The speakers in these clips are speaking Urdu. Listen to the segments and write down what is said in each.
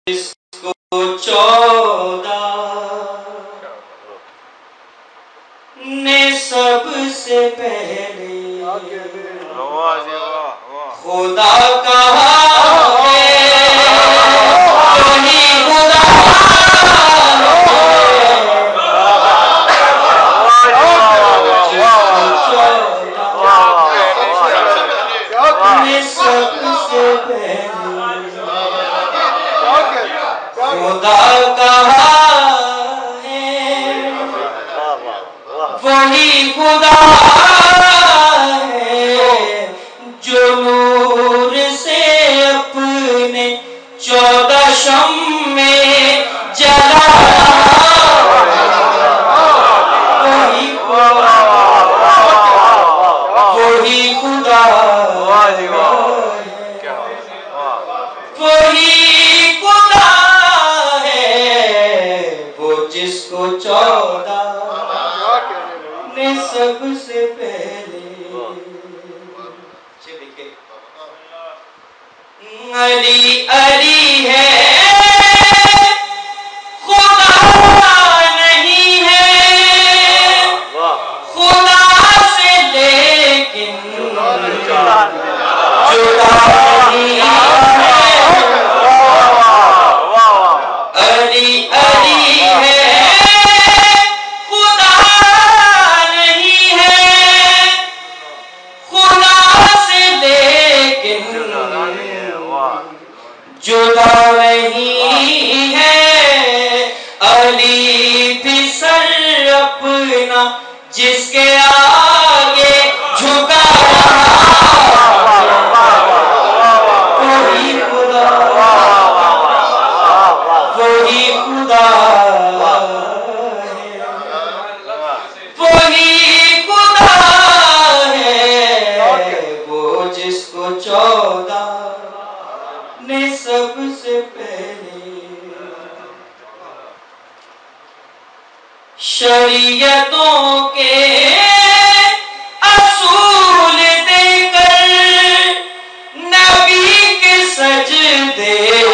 جس کو 14 نے سب سے پہلے خدا کہا ہے، وہی خدا سب سے پہلے خدا کہا ہے، وہی خدا ہے جو نور سے اپنے 14 شمع جلایا، وہی خدا وہی خدا ہے وہ جس کو 14 نے سب سے پہلے علی علی ہے خدا نہیں ہے خدا سے لیکن جدا نہیں ہے، علی علی ہے خدا نہیں ہے خدا سے لیکن جدا نہیں ہے، علی بھی سر اپنا جس کے آگے جھکا وہی خدا وہی خدا وہی خدا ہے وہ جس کو 14 نے سب سے پہلے شریعتوں کے اصول دے کر نبی کے سجدے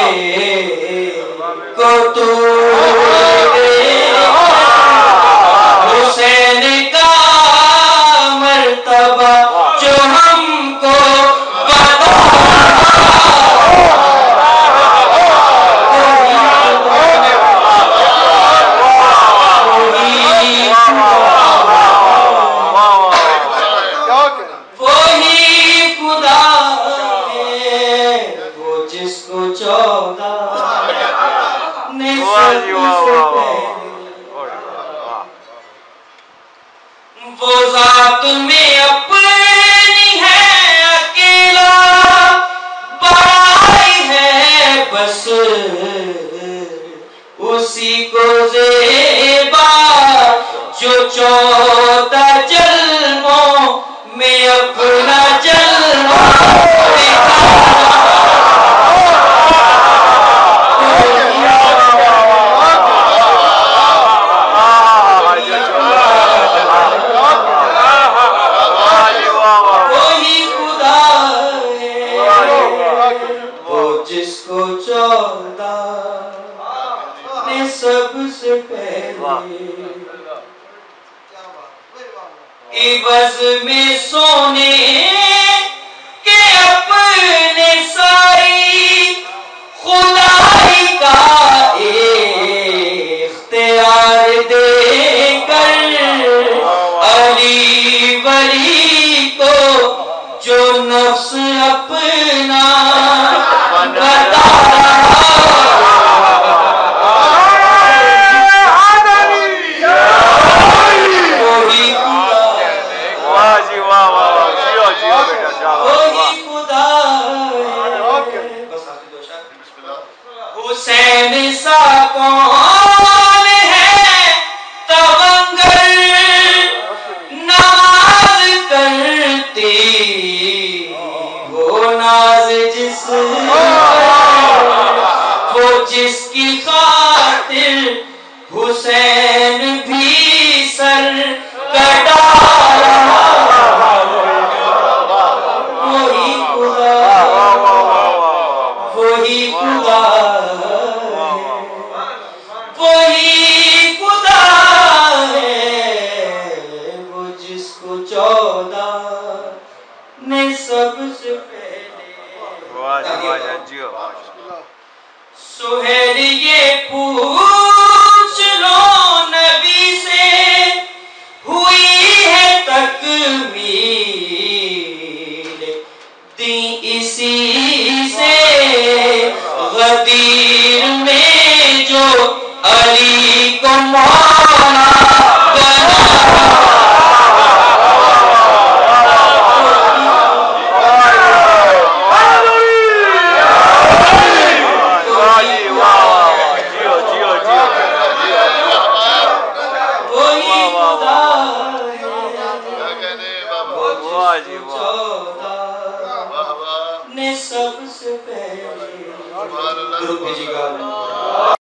کو توڑ دے، حسین کا مرتبہ جو ہم کو بتا وہ ذات میں اپنی ہے اکیلا بڑائی ہے بس اسی کو زیبا جو 14 جلووں میں اپنا جلوہ جس کو 14 نے سب سے پہلے عوض میں سونے کے اپنے سائی خدائی کا اختیار دے کر علی ولی کو جو نفس اپنا حسین سا کون ہے تونگر نماز کرتی وہ ناز جس وہ جس کی خاطر حسین بھی سر کٹا وہی خدا سہیل یہ پوچھ لو نبی سے، ہوئی ہے تکمیل دین اسی سے، غدیر میں جو علی کو